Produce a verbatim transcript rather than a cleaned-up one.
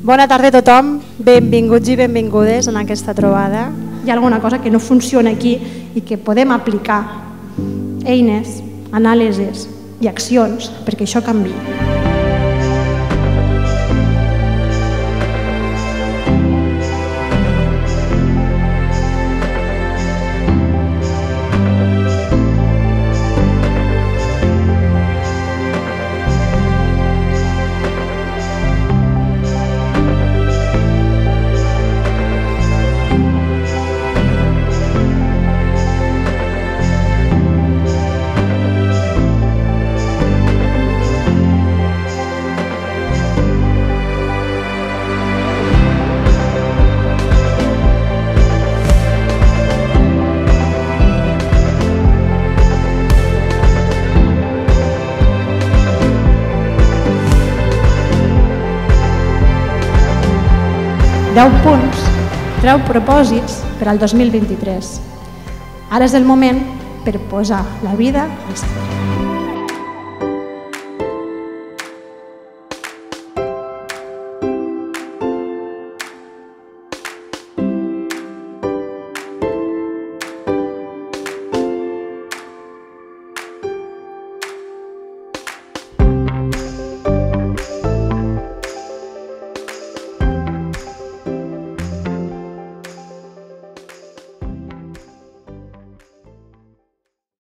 Bona tarda a tothom, benvinguts i benvingudes en aquesta trobada. Hi ha alguna cosa que no funciona aquí i que podem aplicar eines, anàlisis i accions perquè això canviï. deu punts, treu propòsits per al dos mil vint-i-tres. Ara és el moment per posar la vida al centre.